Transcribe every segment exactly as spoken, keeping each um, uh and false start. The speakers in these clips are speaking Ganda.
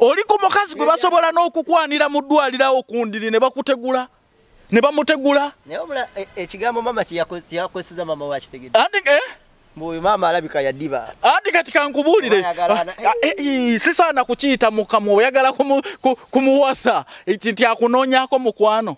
oli ku mukazi gwe basobola n'okukwanira mu ddwaliro okundiri ne bakutegula ne bamutegula naye omula ekigambo mama kiyakozesa mama wakitegedde andi eh mbuyo mama alabika yaddiba andi kati kankubuulire sisaana kukiyita mukamu oyagala kumuwasa tyakunoonyaako mukwano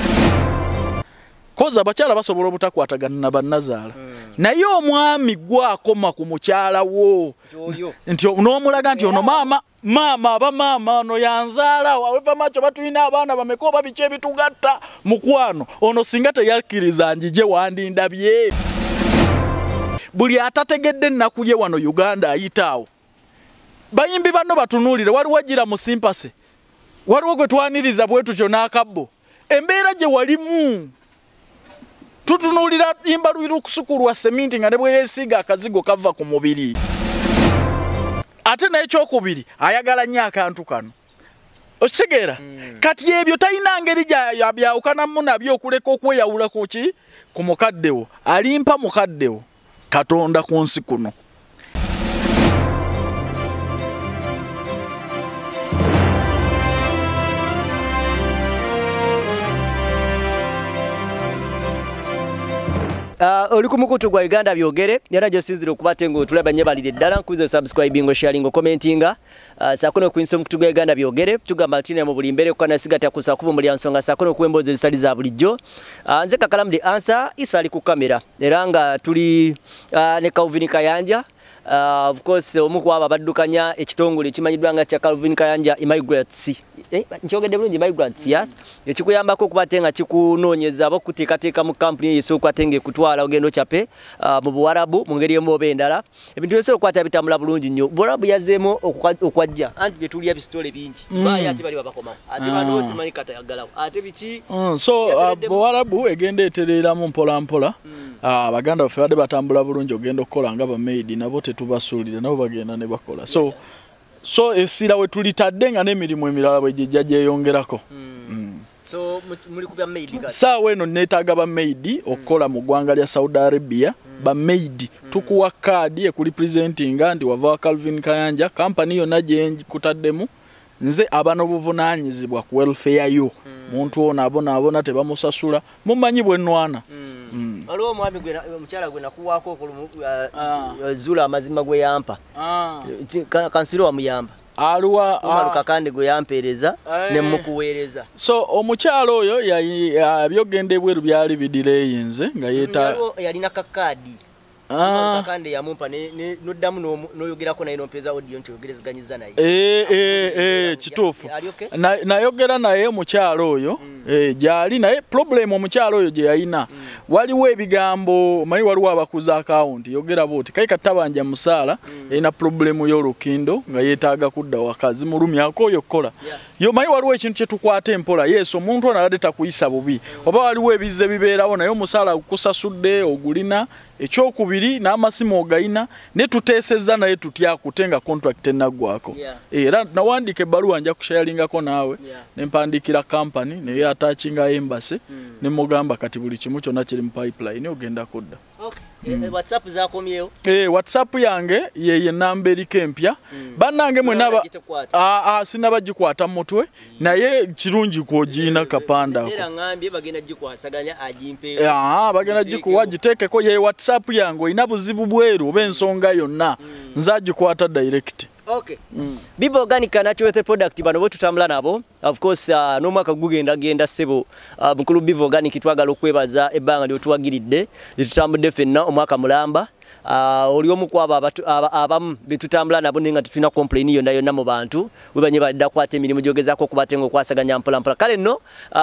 koza abakyala basobola obutakwatagana na bannazaala naye omwami gwakoma ku mukyala wo nti n'omulaga nti ono maama maama aba maama ono yanzaala aweva macho batulina abaana bameka oba biki ebitugatta mukwano ono singa teyakkiriza njije wandindabye buli atategedde ennaku ye wano Uganda ayitaawo bayimbi banno batunuulire waliwo gira mu simpase waliwo gwe twaniriza bwe tutyo n'akabbo embeera gye walimu tutunulira imbaluiru kusukulwa seminti nga ne bwe yeesiga akazigo kava ku mubiri ate naye kyokubiri ayagala nnyo akantu kano okitegeera kati ebyo talina ngeri byawukanamu nabyo okuleka okweyawula ku ki ku mukaddewo alimpa mukaddewo Katonda ku nsi kuno Uh, oli kumukutu gwa Uganda byogere era jo sinzire okubate ngo tulaba nyebalire ddala nkuze subscribing ngo sharing ngo commenting uh, sakono kuinso mukutu gwa Uganda byogere tugamba tine mu buli mbere kwa nasigata kusa kuva muri ansonga sakono kwemboze zisali za bulijjo uh, nze kakalamu the answer isali ku kamera era nga tuli uh, ne Calvin Kayanja Uh, of course omuku aba baddukanya ekitongole kimanyidwa nga kya Calvin Kayanja immigrants eh nchogede bulungi immigrants yes ekikuyambako kubatenga kikunoonyeza abo kuteekateeka mu company yeso kwatenge kutwala ogendo chape uh, mu Buwarabu mu ngeri emo bendala ebintu byose okwata bitambula bulungi nnyo Buwarabu yazemo okwajja anti bye tuli ebistole bingi mm. Baya ati bali babakoma ati bano simanyi kata yagalawo ate bichi mm. So uh, Buwarabu egende eterera mu mpola mpola mm. uh, baganda baffe bade batambula bulungi ogendo kola nga ba maid nabo tubasulira nabo bagenda ne bakola so so esira we tulitadde nga n'emirimu emirala bwe jjajja yongerako mm. mm. So muri kubya maid kati sawa eno netaga ba maid okola mu gwanga lya Saudi Arabia mm. ba maid mm. tukuwa kadi e kuli presenting ndi wava Calvin Kayanja company yo naje kutaddemu nze abano buvunanyizibwa ku welfare yo mm. muntu ona abona abona tebamusasula mumanyi bwe nwana mm. Mm. Aliwo mwami gwe omukyala gwe nakuwaako okulumu uh, zula amazima gwe yampa ah. Kansiro wa muyamba aliwa omaluka kandi gwe yampereza ne mukuweereza so omukyala oyo yabyogende bweru byali bidileyinze nga yeta yalina kakadi Ah kakande ya mumpa ne noddamu no noyogerako nayo nompeza audio nti yogerezganyiza naye eh eh eh kitufu na nayogera naye mukyalo oyo mm. eh jali naye problem omukyalo oyo je yayina mm. waliwo ebigambo mayi waliwo abakuza account yogera boti kai katabanja musala mm. ina problem yo lukindo nga yetaaga kudda wakazi mulumi akoyo kola yeah. Yo mayi waliwo ekintu kye tukwate empola yeso omuntu onalade takuyisa bubi mm. oba waliwo ebize bibeerawo nayo musala kusasudde ogulina ekyokubiri n'amasimu ogayina ne tuteeseza naye tutya kutenga contract enagwako yeah. Era nawandike baluwa nja kusharingako naawe yeah. Nempandikira company ne attachinga embassy mm. Ne mugamba kati buli kimu kyonna kiri mu pipeline ogenda kudda okay. Mm. E, WhatsApp zakomyeyo eh WhatsApp yange ye ye namba eri kempya mm. Banange mwe naba a a sinaba gikwata mutwe mm. Naye kirungi kojina kapanda ko era ngambye bagenda gikwasaganya ajimpe ah bagenda gikuwa gitekeko ye WhatsApp yango ina buzibu bweru obensonga yonna mm. Nzagikwata direct. Okay. Mm. Bibo organic natural product bano bo tutambula nabo. Of course uh, no mwaka gugenda genda sebo uh, mukulu Bibo organic twagala okwebaza ebanga lyo tuwagiridde litutambudde fenna omwaka mulamba. Uh, oli omukwaba abatu abamu bitutambula nabo ninga tutuna complain yo nayo namo bantu webanye badda kwate emirimu jogezako kubatengo kwasaganya mpola mpola kale no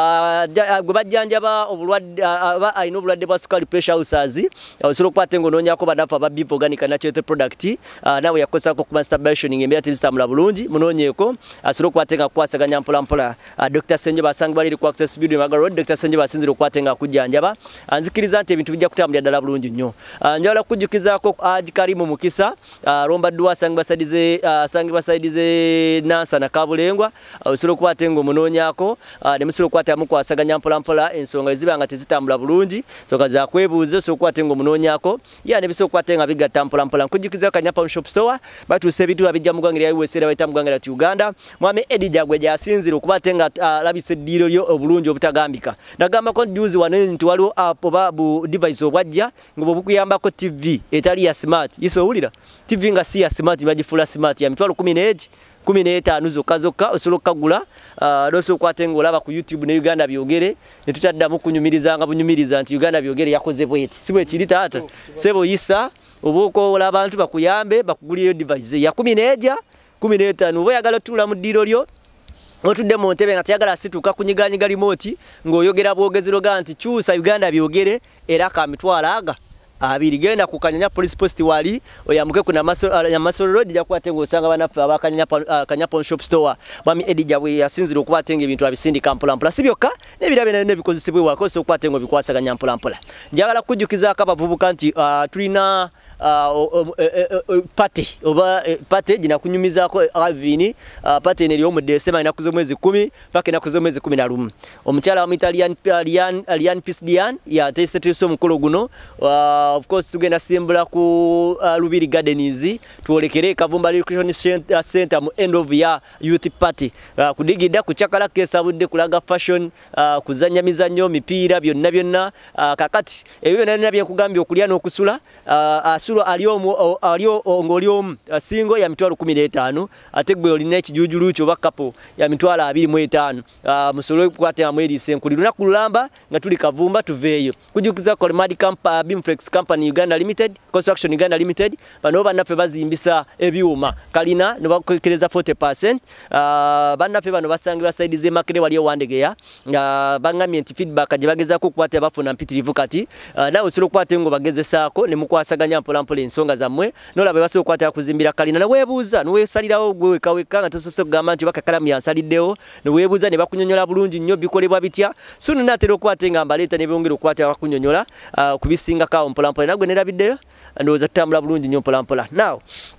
uh, gwe bajjanjaba obulwadde aba ayino obulwadde bwa sukali pressure ulcers osolo kwatengo nonyako badafa ba Bibo organic natural product uh, nawe yakosa ko masturbation ngembya tilistambula bulungi munonyeko asolo kwatenga kwasaganya mpola mpola uh, Doctor Senje basangi bali ku access video magaro Doctor Senje basinzire kwatenga kujjanjaba anzikiriza nti ebintu bijja kutambula dala bulungi nnyo uh, njala kujukiza kujjukizaako Haji Karimu Mukisa Romba Dwa sangi basaidize sangi basaidize Nansa na Kabulengwa usolo kwate ngo munonyako ne musolo kwate amukwasaganya mpola mpola ensonga ezibanga tezitambula bulungi soka za kwebuuze so kwate ngo munonyako ya ne biso kwate nga bigatta mpola mpola kujjukiza kanyapa shop store batu sebitu abijja mugwangira U S A baita mugwangira tu Uganda mwame Edi Jagwe jasinzira okubate nga labise diro lyo obulungi obutagambika nagamba ko juzi wane nti waliwo apo babu device obwajja ngo bukuyambako T V etali ya smart iso ulira T V nga si ya smart majifula smart ya mitwalo kumi na egi kumi na etaano zokka zokka osolo kagula uh, doso kwatenga olaba ku YouTube ne Uganda byogere ne tutaddamu kunyumiriza nga bunyumiriza nti Uganda byogere yakoze bweti sibwe kiri taata sebo yisa obuko ola abantu bakuyambe bakuguliyo device ya kumi na egi kumi na etaano oba yagala tula mu diro lyo otudde mu ntebe nga tayagala situka kunyiganyiga remote ng'oyogera bwogezero ga nti kyusa Uganda byogere era ka mitwalo aga abiri genda ku Kanyanya police post wali oyamuke kuna Masoro ya Masoro road yakwate ngosanga banafu abakanya Kanyanya shop store bami Edi Jagwe yasinzira okubatenga ebintu abisindika mpola mpola sibyoka nebirabe ne bikozesebwe wako so kwatenga bikwasaganya mpola mpola njagala kujjukiza akabavubuka nti tulina pate oba pate jina kunyumizako avini pate ne lyo mu December ina kuzo mwezi kumi pake na kuzo mwezi kumi na lumu omukyala wa Italian Alian Alian Pisdian ya tesetreso mukolo guno of course tugenda simbula ku uh, Lubiri Gardens tuolekere Kavumba Recreation Center mu end of year youth party uh, kudigida kuchakala kesabudde kulaga fashion uh, kuzanya mizanyo mipira byonna byonna uh, kakati ebyo nana bye kugambye okulya n'okusula uh, asula aliyo uh, aliyo ngoliyo uh, singo ya mitwalo kumi na etaano ate gwe olina ekijujulu kyo bakapo ya mitwalo abiri mu etaano uh, musolo kwate amweri senkuli lunaku kulamba nga tuli Kavumba tuveeyo kujukiza Colmadi Camp uh, Bimflex Company Uganda Limited Construction Uganda Limited bano banaffe bazimbisa ebyuma kalina ne bakokereza forty percent uh, banaffe bano basangibwa side ze makere wali owandegeya uh, bangamye nti feedback aje bageza ko kwate abafuna mpitirivu kati uh, nawe solo kwate ngo bagezesaako ne mukwasaganya mpola mpola ensonga zammwe nolabe baso kwate akuzimbira kalina na webuuza no wesalirawo gwe kaweka nga tosose kugamba nti bakakalamu yansaliddewo ne webuuza ne bakunyonyola bulungi nnyo bikolebwa bitya sunu natero kwate nga mbaleta ne byongera kwate abakunyonyola uh, kubisinga kawo mpola mpola nagwe nerabiddeyo ndoza tutambula bulungi nnyo mpola mpola now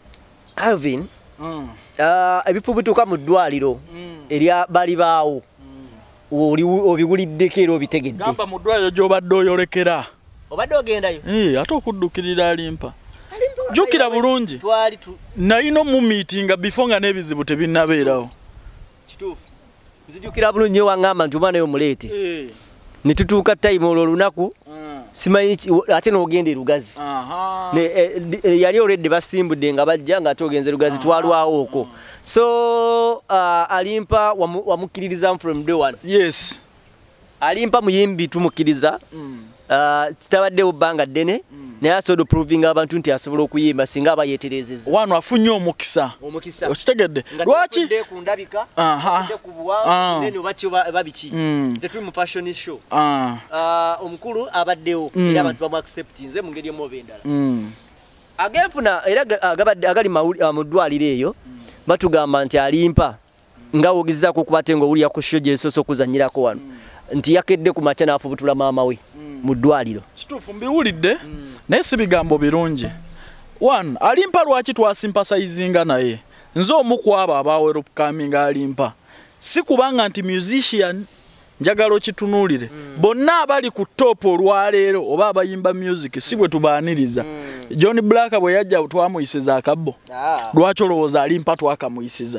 Calvin mm. uh, ebifu bituuka mu ddwaliro mm. erya bali baawo mm. oli obiguliddeko era obitegedde gamba mu ddwaliro gy'obadde oyolekera obadde ogendayo eh ate okuddukirira Alimpa jukira bulungi twali tu nayino mu meeting before nga n'ebizibu tebinnabeerawo kituufu nzijukira bulungi wangamba nti omwana yo muleete eh ne tutuuka time olwo lunaku mm. simanyi ate n'ogenda Lugazi aha ne e, e, yali already basimbudde nga bajja nga togenze Lugazi twalwawo okwo mm. so uh, Alimpa wamukiririza wamu from day one yes Alimpa muyimbi tumukiriza mm. uh, kitabaddewo bbanga ddene mm. naye asobola proving abantu nti asobola okuyimba singa abayeterezeza wano afunye omukisa omukisa okitegedde lwaki kundabika aha kubuwa nene obakyo babiki mm. tetuli mu fashion show ah uh, omukulu abaddewo mm. era abantu bamu accept nze mu ngeri emu endala mm. agenfuna era agabadde agali mu ddwaliro eyo mm. batugamba nti Alimpa nga wogezaako okubate ng'owulira ku show gyesoso okuzanyirako wano mm. nti yakedde ku makya n'afubutula maama we mm. mu ddwaliro kituufu mbiwulidde mm. naye si bigambo birungi one Alimpa lwaki twasimpasayizinga naye nze omu ku abo abawera okukaminga Alimpa si kubanga nti musician njagala okitunuulire mm. bonna abali ku top olwaleero oba abayimba music si bwe tubaaniriza mm. John Black bwe yajja twamuyisiza akabbo ah. lwaki olowooza Alimpa twakamuyisiza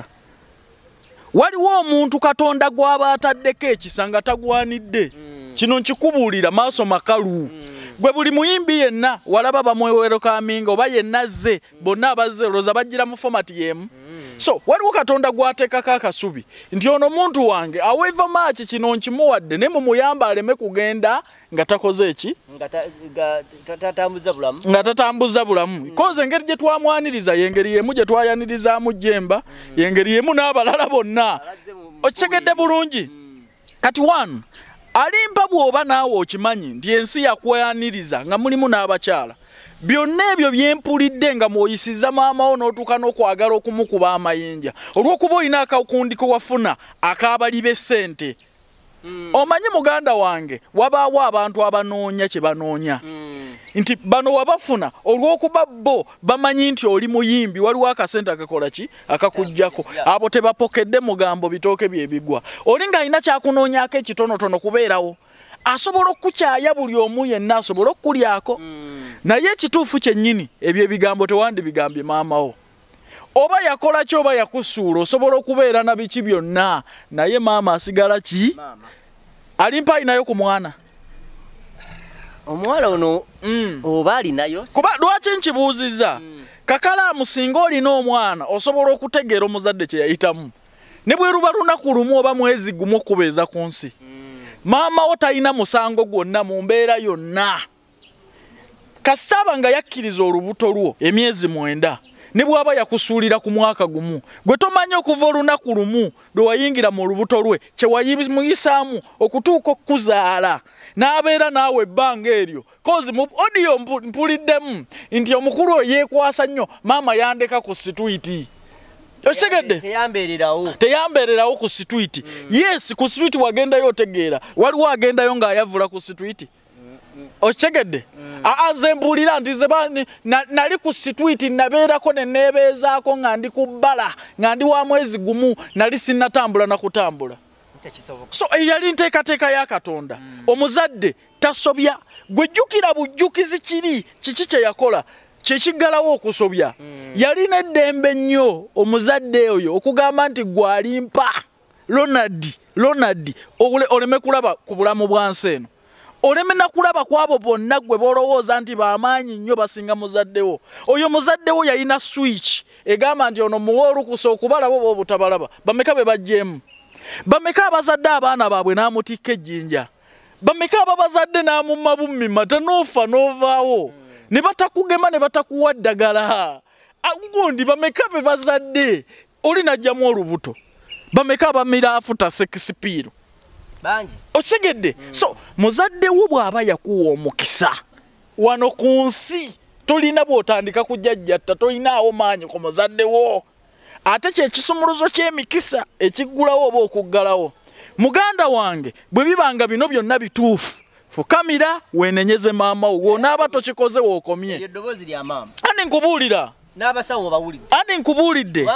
waliwo omuntu Katonda gw'aba ataddeko ekisa nga tagwanidde mm. kino nkikubuulira maaso makalu mm. gwe buli muyimbi yenna walaba bamwewero kaminga oba yenna ze bonna abazze olowooza bajjira mu format yemu mm. so waliwo Katonda gwateekako akasubi nti ono muntu wange aweva maaki kino nkimuwadde ne mumuyamba aleme kugenda nga takoze eki nga tatambuza bulamu nga tatambuza bulamu mm. koze engeri gye twamwaniriza yengeri yemu gye twayanirizamu Jemba mm. yengeri yemu n'abalala bonna okitegedde bulungi mm. kati one Alimpa bw'oba naawe okimanyi nti ensi yakwaniriza nga mulimu n'abakyala byonna ebyo byempulidde nga mwoyisiza maamawo n'otuuka n'okwagala okumukuba amayinja olw'okuba olina akakundiko wafuna akabali b'essente mm. Omanyi muganda wange wabaawo abantu abanoonya kye banoonya mm. Nti bano wabafuna olw'okuba bo bamanyi nti oli muyimbi waliwo akasente akakola ki akakujjako yeah. Abo tebapokedde mugambo bitooke bye bigwa oli ng'alina kyakunoonyaako ekitonotono kubeerawo asobola okukyaya buli omu yenna asobola okulyako mm. Naye ekituufu kyennyini ebyo ebigambo tewandi bigambye maamawo oba yakola ki oba yakusuula osobola okubeera na biki byonna naye maama asigala ki maama Alimpa alinayo ku mwana omuwala ono mm. Oba alinayo kuba lwaki nkibuuzizza mm. Kakalaamu singa olina omwana osobola okutegeera omuzadde kye yayitamu ne bwe luba lunaku lumu oba mwezi gumu okubeeza ku nsi mm. Maama wo talina musango gwonna mu mbeera yonna kasitaba nga yakkiriza olubuto lwo emyezi mwenda ne bwaba yakusuulira ku mwaka gumu gwe tomanyi okuva olunaku lumu lwe wayingira mu lubuto lwe kye wayimuyisaamu okutuuka okuzaala n'abeera naawe ebbanga eryo kozi mu odiyo mpuliddemu nti omukulu oyo yeekwasa nnyo maama yandeka ku situiti osegedde teyambeererawo teyambeererawo ku situiti mm. Yes ku situiti wagendayo otegeera waliwo agendayo ng'ayavula ku situiti Ochegedde mm. Aanze mbulira nti zebani na, nali ku situiti nabeerako ne nebeezaako nga ndi kubbala nga ndi wa mwezi gumu nali sinnatambula na kutambula so yali nteekateeka ya Katonda mm. Omuzadde tasobya gwejjukira bujjukizi kiri kiki kye yakola kyekiggalawo okusobya mm. Yali neddembe nnyo omuzadde oyo okugamba nti gwe Alimpa Ronald Ronald oleme kulaba ku bulamu bwansi eno oleme nakulaba kwabo bonna gwe bolowooza nti bamaanyi nnyo basinga muzaddewo oyo muzaddewo yalina switch egamba nti ono muwa olukusa okubalabo bo obutabalaba bameka be bajjeemu bameka abazadde abaana baabwe n'amutikka ejjinja bameka ababazadde n'amumma bummima tanoofa n'ovaawo ne batakugema ne batakuwa ddagala gundi bameka be bazadde oli najjamu olubuto bameka abamira afuta sekisipiiro banji osegedde mm. So muzadde wo bw'aba yakuwa omukisa wano ku nsi tolina bw'otandika kujjajjatta tolinaawo maanyi ku muzadde wo ate kyekisumuluzo ky'emikisa ekiggulawo oba okuggalawo muganda wange bwe bibanga bino byonna bituufu fukamira weenenyeze maama wo woonaaba tokikoze wookomye eddoboozi lya maama andi nkubuulira n'abasawo bawulidde andi nkubuulidde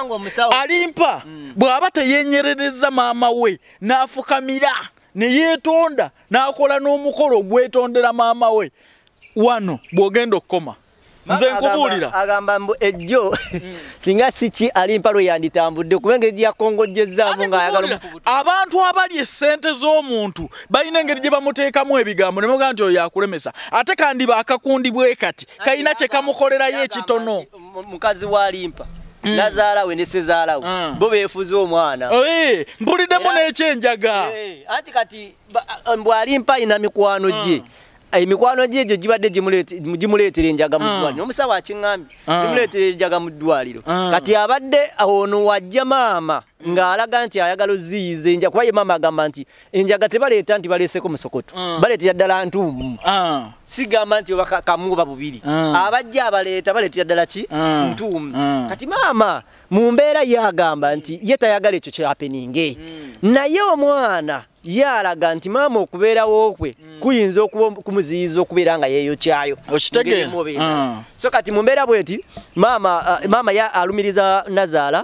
Alimpa mm. Bw'aba teyeenyerereza maama we n'afukamira ne yeetonda n'akola n'omukolo ogwetondera maama we wano bw'ogenda okukoma nze nkubuulira agamba mbu ejjo singa siki Alimpa lwe yanditambudde kubanga ejjo yakongojjezaamu ng'ayagala omufubuto abantu abali essente z'omuntu balina engeri gye bamuteekamu ebigambo ne mugaa nti oyo yakulemesa ate kandi baakakundi bwe kati kalina kye kamukolerayo ekitono mukazi wa Alimpa Mm. Nazaala we ne sezaala we mm. Bo beefuze omwana eh mpuliddemu n'ekyenjaga eh ati kati mbw Alimpa ina mikwano gye mm. Emikwano gye gye gibadde gimuleetera enjaga mu ddwaliro n'omusawo akiŋŋambye gimuleetera enjaga mu ddwaliro kati abadde ono wajja maama ng'alaga nti ayagala oziyiza enjaga kuba ye maama agamba nti enjaga tebaleeta nti baleeseko musokoto baleetera ddala ntuumu sigamba nti oba kamuba bubiri abajja abaleeta baleetera ddala ki ntuumu kati maama mu mbeera yagamba nti ye tayagala ekyo kyapeninge naye omwana yalaga nti maama okubeerawo kwe kuyinza okumuziyiza okubeera nga yeeyo kyayo okitegeera so kati mu mbeera bweti maama maama ya alumiriza Nazaala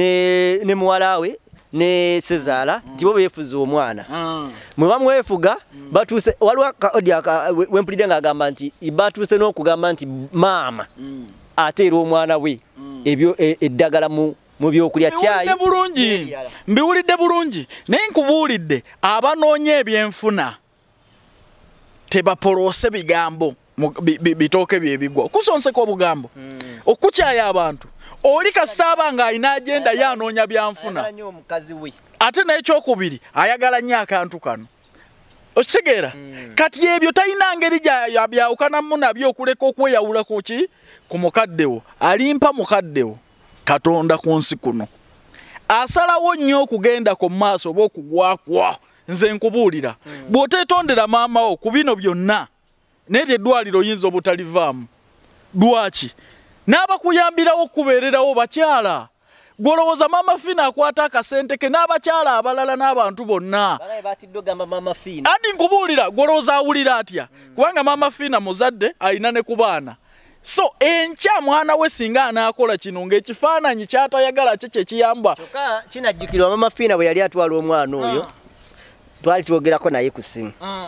ne ne muwala we ne sezaala nti bo beefuza omwana mwe bamwefuga batuuse waliwo audio wempulidde ng'agamba nti batuuse n'okugamba nti maama ateera omwana we ebyo eddagala mu mu byokulya cyayi bulungi mbiwulidde bulungi naye nkubuulidde abanoonya ebyenfuna tebapoloose bigambo bitooke byebigwa okusonseka obugambo okukyaya abantu oli kasaaba nga alina agenda yanoonya byanfuna ate n'ekyokubiri ayagala nnyo akantu kano okitegeera kati ebyo talina ngeri byawukanamu nabyo okuleka okweyawula ku ki ku mukaddewo Alimpa mukaddewo Katonda ku nsi kuno asalawo nnyo okugenda ku maaso oba okugwakwa nze nkubuulira mm. Bw'oteetondera maama wo ku bino byonna naye eddwaliro oyinza obutalivaamu lwaki n'abakuyambirawo okubeererawo bakyala Gwolowooza Maama Fiina akwata akasente ke n'abakyala abalala n'abantu bonna. Balaye batiddogamba Maama Fiina. Andi nkubuulira gwolowooza awulira atya. Kubanga Maama Fiina muzadde alina ne ku baana. So enkya mwana we singa anaakola kino ng'ekifaananyi ky'atayagala kye kye kiyamba. Kyokka kinajjukirwa Maama Fiina bwe yali atwala omwana oyo. Twali twogerako naye ku ssimu.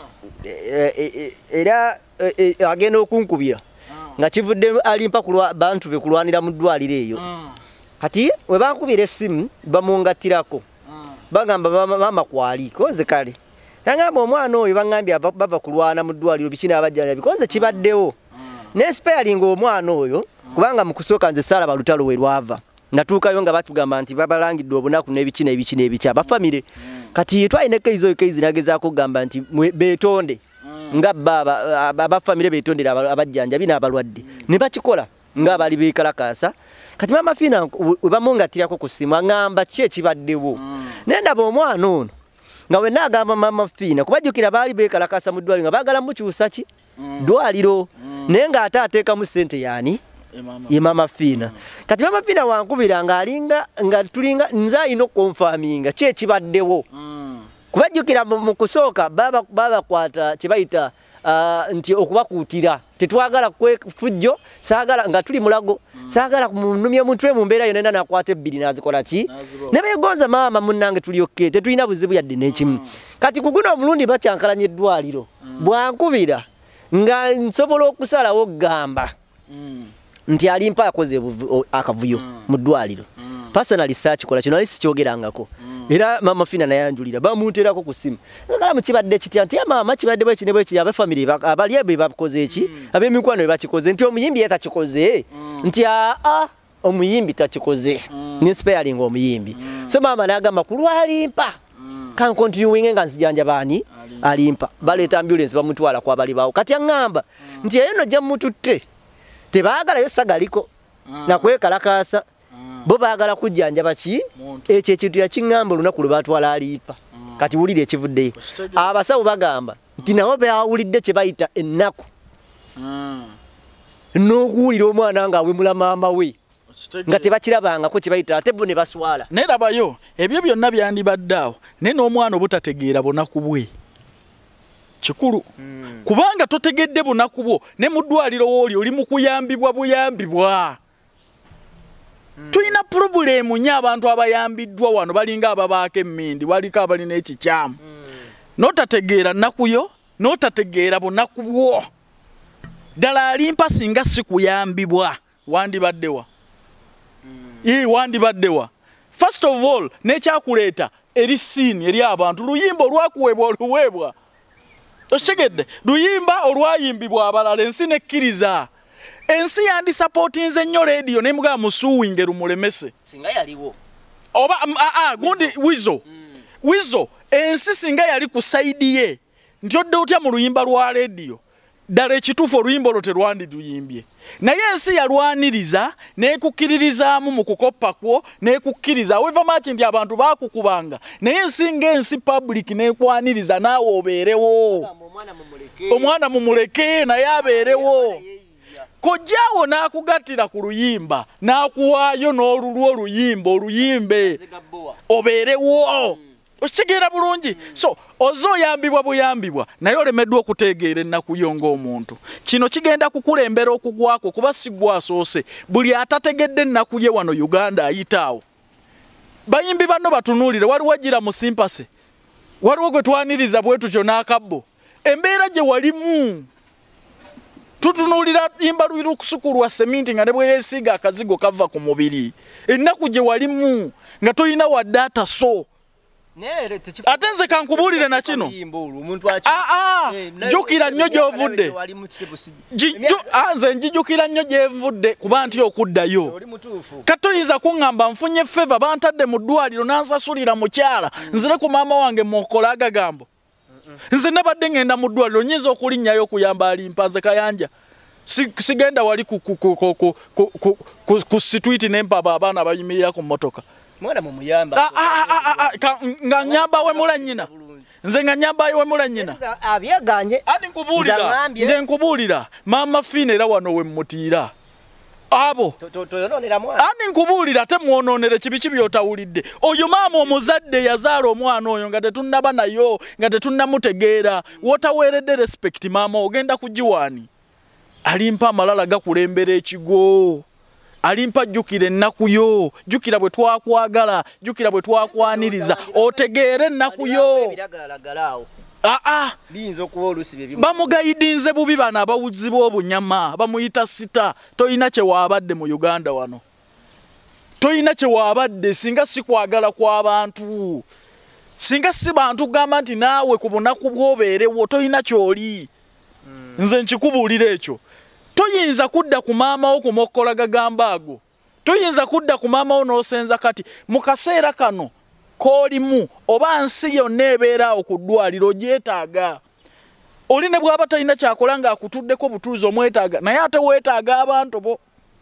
Era agenda okunkubira. Nga kivudde Alimpa kulwa bantu be kulwanira mu Dwaliro eyo. Kati we bankubira essimu bamungattirako. Bagamba maama kwali koze kale. Nangamba omwana oyo bangambye bava kulwana mu Dwaliro bikina abajjanja bikoze kibaddewo. Ne sparing omwana oyo kubanga mu kusooka nze sala balutalo we lwava. Natuukayo nga batugamba nti babalangidde obunaku n'ebikina ebikina ebikya bafamire. Kati twalina keizo keizi nagezaako kugamba nti beetonde. Nga baba abafamire betondera abajjanja bina abalwadde ne bakikola nga bali bekalakasa. Kati Maama Fiina bamungatirako ku ssimu ngamba kye kibaddewo. Nenda bo omwana ono nga we nagamba Maama Fiina kubajjukira bali bekalakasa mu Dwaliro nga bagala mukyusa ki Dwaliro naye nga ate ateekamu ssente yani ye Maama Fiina. Kati Maama Fiina wankubira nga alinga nga tulinga nze alina okunfaminga kye kibaddewo. Kubajjukira mu kusooka baba baba kwata kibayita uh, nti okubakuutira tetwagala kwefujjo saagala nga tuli mulago saagala kumunumya mutwe mu mbeera yonna nakwata ebbiri nazikola ki ne beegonza maama munnange tuli okke tetulina buzibu yadde n'ekimu. Kati kuguno omulundi bakyankalanya eddwaliro bwankubira nga nsobola okusalawo gamba nti Alimpa akoze akavuyo mu Dwaliro personal research kola kino ali sikyogerangako. Era Maama Fiina nayanjulira bamunterako ku ssimu. Ngala mu kibadde kitya nti maama kibadde bwe kinebwe kiri abafamily abali abe bakoze eki ab'emikwano be bakikoze nti omuyimbi yeta kikoze nti a a omuyimbi takikoze ni sparing omuyimbi. So maama nagamba kulwa Alimpa kan continuing nga nzijanja bani Alimpa baleta ambulance bamutwala kwa bali bawo. Kati angamba nti eyo no jamututte tebaagala yo sagaliko na kwekalakasa bo baagala kujjanja baki ekyo ekintu yakingamba olunaku lwe batwala Alimpa. Kati wulire ekivuddeyo abasawo bagamba nti nawo bawulidde kye bayita ennaku n'okuwulira omwana nga awemula maama we nga tebakirabangako kye bayita ate bo ne baswala. Nerabayo ebyo byonna byandibadde awo naye n'omwana obutategeera bunaku bwe kikulu kubanga totegedde bunaku bwo ne mu Dwaliro wooli oli mu kuyambibwa buyambibwa. Tulina problemu nnyo abantu abayambiddwa wano balinga ababaako emmindi waliko abalina ekikyamu n'otategeera nnaku yo n'otategeera bunaku bwo. Ddala Alimpa singa si kuyambibwa wandibaddewa ii wandibaddewa. First of all n'ekyakuleeta eri siini eri abantu luyimba olwakuweebwa oluweebwa okitegedde luyimba olwayimbibwa abalala ensi nekkiriza. Ensi yandi supportinze nnyo radio ne mga musuwinge rumulemese singa yaliwo oba a a gundi wizo wizo ensi singa yali ku side ye ntyodde otya mu luyimba lwa radio dale kitufu oluyimba lote lwandi tuyimbye naye ensi yalwaniriza n'ekukkiririzaamu mu kukoppa kwo n'ekukkiriza weva machi ndi abantu bakukubanga naye ensi ng'ensi public n'ekwaniriza naawe obeerewo omwana mumuleke naye abeerewo. Kojjawo n'akugattira ku luyimba n'akuwaayo n'olulwo oluyimba oluyimbe obeerewo okitegeera bulungi. So ozo oyambibwa buyambibwa naye olemeddwa okutegeera ennaku yo ng'omuntu. Kino kigenda kukulembera okugwako kuba si gwe asoose buli atategedde ennaku ye wano Uganda ayitaawo. Bayimbi banno batunuulire waliwo ejjira mu simpase waliwo gwe twaniriza bwe tutyo n'akabbo embeera gye walimu tutunulira imba lwiru kusukulwa seminti nga ne bwe yeesiga akazigo kava ku mubiri ennaku gye walimu nga toyina wa data so ate nze kankubulire na kino jjukira nnyo gy'ovudde nze njijjukira nnyo gy'envudde kuba nti okuddayo katoyinza kuŋŋamba nfunye feva bantadde mu Dwaliro nansasulira mukyala nzire ku maama wange mukola agagambo nze nabadde ngenda mu Dwaliro nyinza okulinnyayo okuyamba Alimpa nze Kayanja sigenda wali ku situiti nempa abaana bayimirira ku mmotoka mwana mumuyamba nga nyamba we mula nnyina nze nga nyamba we mula nnyina abyeganye ati nkubulira nze nkubulira Maama Fiina era wano we mmutiira abo toyononera mwana ani nkubuulira temwononere kibi kibyotawulidde oyo maama omuzadde yazaala omwana oyo nga tetunnaba nayo nga tetunnamutegeera wotaweeredde respect maama ogenda kugiwaani Alimpa amalala gakulembera ekigo Alimpa jjukira ennaku yo jjukira bwe twakwagala jjukira bwe twakwaniriza otegeere ennaku yo Ah ah binzo kuwa olusi bye bamugayidinze bubi bana abawuzi b'obunyama bamuyita sita toyina kye waabadde mu Uganda wano toyina kye waabadde singa si kwagala kw'abantu singa si bantu gamba nti naawe ku bunaku bw'obeerewo toyina ky'oli mm. Nze nkikubuulira ekyo toyinza kudda ku maama wo kumokkola gagamba ago toyinza kudda ku maama wo n'osenza kati mu kaseera kano kolimu oba nsi yonna ebeeraawo ku ddwaliro gyetaaga oli ne bw'aba talina kyakola ng'akutuddeko butuuzi omwetaaga naye ate weetaaga abantu bo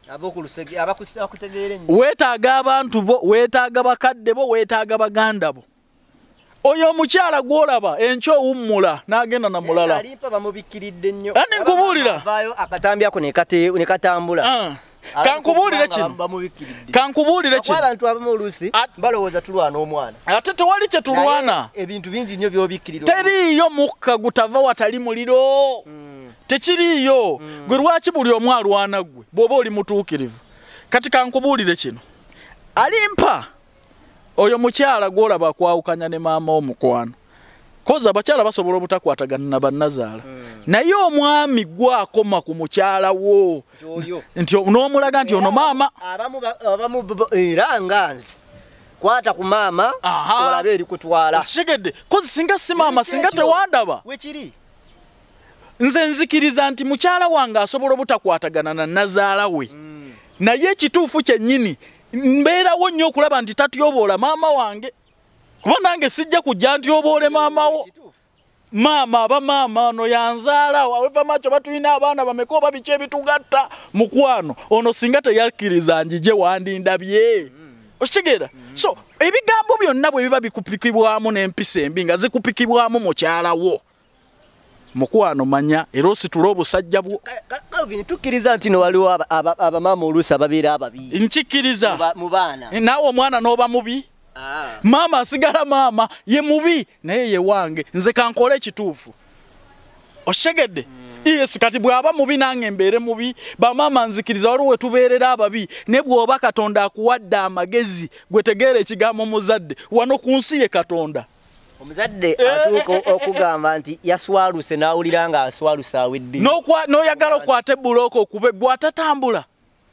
weetaaga abantu bo weetaaga bakadde bo weetaaga baganda bo oyo omukyala gw'olaba enkya owummula n'agenda na mulala Alimpa bamubikkiridde nnyo ani nkubuulira akatambi ako ne katambula kankubuulire kino kankubuulire kino abantu abamu oluusi balowooza tulwana omwana ate tewali kye tulwana ebintu bingi nnyo by'obikkirira teriiyo mukka gutava watali muliro tekiriiyo gwe lwaki buli omu alwana gwe bw'oba oli mutuukirivu kati kankubuulire kino Alimpa oyo mukyala gw'olaba akwawukanya ne maama omukwano koza abakyala basobola obutakwatagana na bannazaala naye omwami gwakoma ku mukyala wo nti n'omulaga nti ono maama abamu era nganzi kwata ku maama olabe eri kutwala kigedde kozi singa si maama singa tewandaba wekiri nze nzikiriza nti mukyala wange asobola obutakwatagana na nazaala we naye ekituufu kyennyini mbeerawo nnyo okulaba nti tatyoboola maama wange kuba nange sijja kujja ntyoboole maama wo maama aba maama ono yanzaala aweva macho batulina abaana bameka oba biki ebitugatta mukwano ono singa teyakkiriza njije wandindabye okitegeera so ebigambo byonna bwe biba bikupikibwamu n'empisa embi nga zikupikibwamu mukyalawo mukwano manya era ositula obusajja bwo Calvin tukkiriza nti no waliwo abamaama oluusi ababeera ababi nkikkiriza mu baana naawe omwana n'oba mubi Ah. Maama asigala maama ye mubi naye ye wange nze kankole ekituufu oshegedde mm. Yes kati bw'aba mubi nange mbeere mubi bamaama nzikiriza waliwo we tubeerera ababi ne bw'oba Katonda akuwadde amagezi gwe tegeera ekigambo muzadde wano ku nsi ye Katonda omuzadde atuuka okugamba nti yaswaluse n'awulira nga aswaluse awedde n'oyagala okwata ebbulooka okube gwatatambula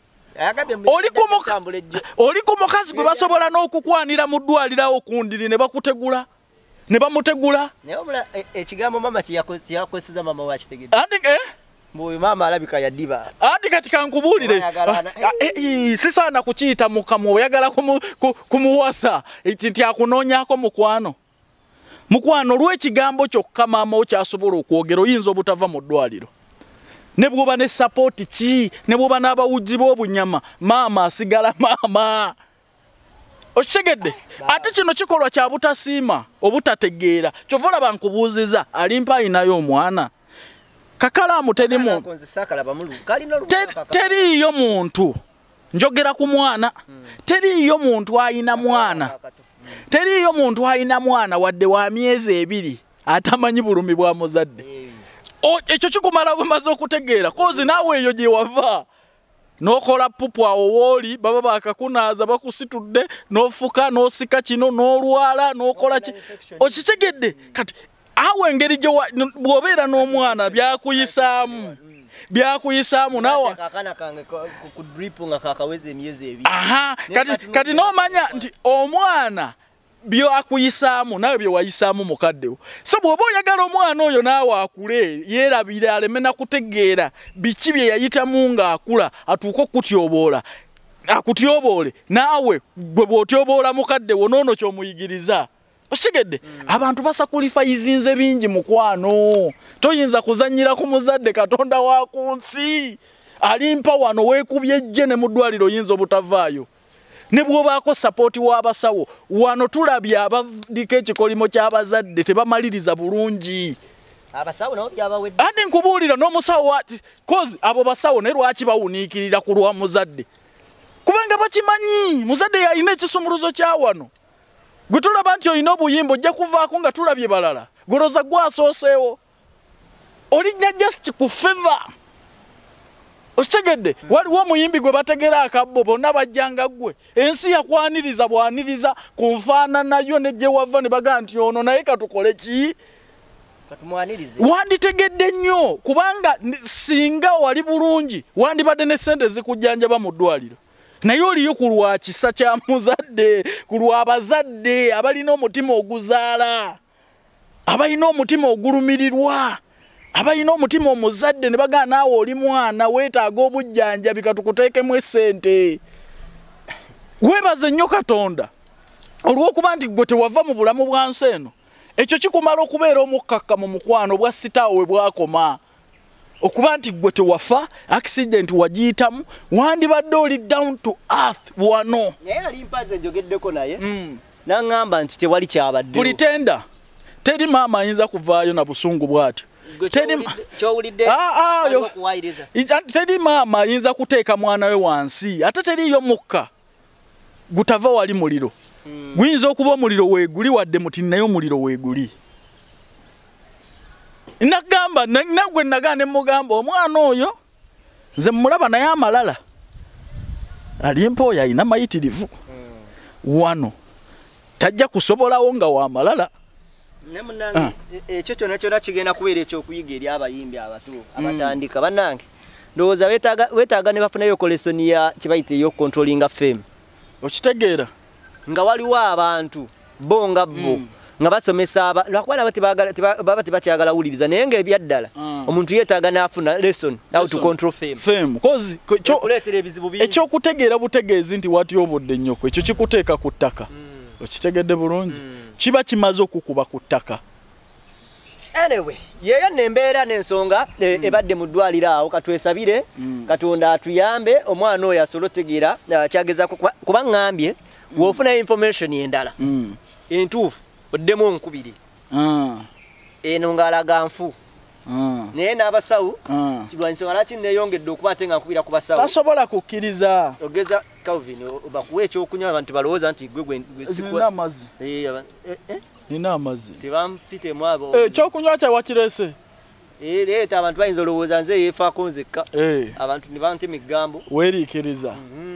oli ku mukazi gwe basobola n'okukwanira mu ddwaliro okundiri ne bakutegula ne bamutegula ekigambo maama kyakozesa maama wakitegedde andi eh mbuyo maama alabika yaddiba andi kati kankubuulire sisaana kukiyita mukamu oyagala kumuwasa nti akunoonyaako mukwano mukwano olw'ekigambo kyokka maama wo kyasobola okwogera oyinza obutava mu ddwaliro ne bwoba ne support ki ne bwoba n'abawuzi b'obunyama maama asigala maama okitegeedde ate kino kikolwa kya butasiima obutategeera kyova olaba nkubuuziza Alimpa ayinayo omwana kakalaamu terimu teriiyo muntu njogera ku mwana teriiyo muntu ayina mwana teriiyo muntu ayina mwana wadde wa myezi ebiri atamanyi bulumi bwa muzadde ekyo kikumala bumaze okutegeera kozi naawe eyo gye wava n'okola pupu awo wooli baba bakakunaaza bakusitudde n'ofuka n'osika kino n'olwala n'okola ki okitegedde kati awo engeri gye bw'obeera n'omwana byakuyisaamu byakuyisaamu nawe kati n'omanya nti omwana byo akuyisaamu nawe bye wayisaamu mukaddewo so bw'oba oyagala omwana oyo naawe akule yeerabire aleme na kutegeera biki bye yayitamu ng'akula atuuke okutyoboola akutyoboole naawe gwe bw'otyoboola mukaddewo noono ky'omuyigiriza okitegedde abantu basakulifayizinze bingi mukwano toyinza kuzannyira ku muzadde Katonda wa ku nsi Alimpa wano weekubye ejje ne mu ddwaliro oyinza obutavaayo ne bw'obaako sapooti w'abasawo wano tulabye abadiko ekikolimo ky'abazadde tebamaliriza bulungi abasawo nabo byabawedde andi nkubuulira n'omusawo wati cause abo basawo ne lwaki bawuniikirira ku lwa muzadde kubanga bakimanyi muzadde yalina ekisumuluzo kya wano gwe tulaba nti olina obuyimba ojja kuvaako nga tulabye balala goloza gwasooseewo olijja just ku feva okitegedde waliwo omuyimbi gwe bategera akabbo bonna bajjanga ggwe ensi yakwaniriza bwaniriza ku nfaananayo nejje wava ne bagaa nti ono naye katukole ki wanditegedde nnyo kubanga singa wali bulungi wandibadde ne ssente zikujjanjaba mu ddwaliro naye oliyo ku lwa kisa kya muzadde ku lwa abazadde abalina omutima oguzaala abalina omutima ogulumirirwa abalina omutima omuzadde ne bagaa naawe oli mwana weetaaga obujjanjabi katukuteekemu essente weebaze nnyo Katonda olw'okuba nti gwe tewava mu bulamu bwa nsi eno ekyo kikumala okubeera omukkakka mu mukwano bwa sitaawo we bwakoma okuba nti gwe tewafa accident wagiyitamu wandibadde oli down to earth wano naye Alimpa ze njogeddeko naye n'aŋŋamba nti tewali kyabaddewo buli tenda teri maama ayinza kuvaayo na busungu bw'atyo teri maama ayinza kuteeka mwana we wansi ate teriyo mukka gutava wali muliro guyinza okuba omuliro weeguli wadde muti naye omuliro weeguli nagamba nagwe nagaa ne mugamba omwana oyo nze mulaba naye amalala Alimpa oyo alina mayitirivu wano tajja kusobolawo nga w'amalala Namunange ekyo kyonna kyonna kigenda kubeera ekyokuyiga eri abayimbi abato abatandika bannange ndowooza weetaaga ne bafunayo kolesoni ya kibayita ey'okukontrolinga fame okitegeera nga waliwo abantu bo nga bo nga basomesa lwakuba nabo baba tebakyagala wuliriza naye ng'ebyaddala omuntu yeetaaga n'afuna lesson how to control fame fame cause okuleetera ebizibu bingi ekyokutegeera butegeezi nti watyobodde nnyoko ekyo kikuteeka ku ttaka okitegedde bulungi kiba kimaze okukuba ku ttaka anyway yeyo nembeera n'ensonga ebadde mu ddwaliro awo katwesabire Katonda atuyambe omwana oyo asobola otegeera kyagezaako kuba ŋŋambye w'ofuna information endala entuufu oddemu onkubiri eno ng'alaga nfu naye n'abasawo kirwanyisonga lwaki neeyongedde okuba ate nga nkubira ku basawo tasobola kukkiriza ogeza Calvin bakuwa ekyokunywa abantu balowooza nti gwe nina amazzi nina amazzi tebampitemu abo ekyokunywa kye wakireese leeta abantu bayinza olowooza nze yeefaako nzekka abantu ne bantema eggambo weeriikiriza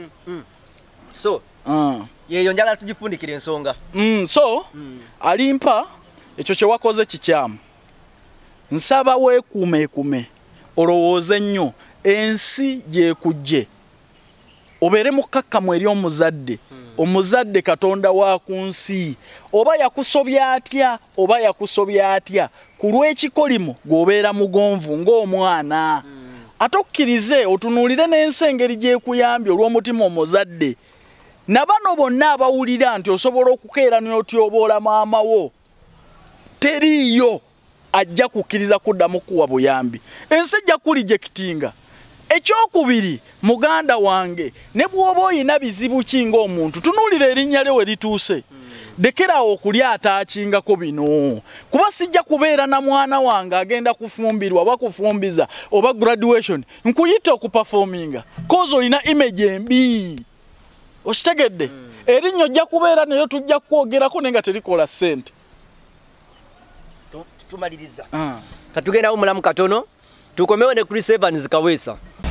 so yeeyo njagala tugifundikira ensonga so Alimpa ekyo kye wakoze kikyamu nsaba weekuumeekume olowooze nnyo ensi gyekujje obeere mukkakkamu eri omuzadde omuzadde Katonda wa ku nsi oba yakusobya atya oba yakusobya atya ku lw'ekikolimo gw'obeera mugonvu ng'omwana ate okkirize otunuulire n'ensi engeri gyekuyambye olw'omutima omuzadde na bano bonna abawulira nti osobola okukeera n'otyoboola maama wo teriiyo ajja kukkiriza kuddamu kuwa buyambi ensi ejja kulijekitinga ekyokubiri muganda wange ne bw'oba oyina bizibu ki ng'omuntu tunuulira erinnya lye we lituuse dekerawo okulya ataakingako bino kuba sijja kubeera na mwana wange agenda kufumbirwa oba kufumbiza oba graduation nkuyita okupafominga kozi olina image embi okitegedde erinnya ojja kubeera nayo tujja kwogerako naye nga terikola ssente tumaliriza katugenda omulamu katono tukomewo ne Chris Evans Kaweesa